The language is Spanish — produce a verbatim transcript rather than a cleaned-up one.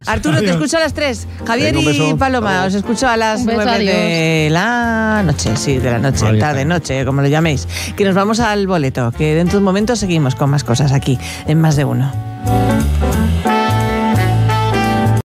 Arturo, te escucho a las tres. Javier Venga, un y beso. Paloma, os escucho a las Un beso, nueve de adiós. la noche. Sí, de la noche, Ahí está. tarde, noche, como lo llaméis. Que nos vamos al boleto, que dentro de un momento seguimos con más cosas aquí, en Más de Uno.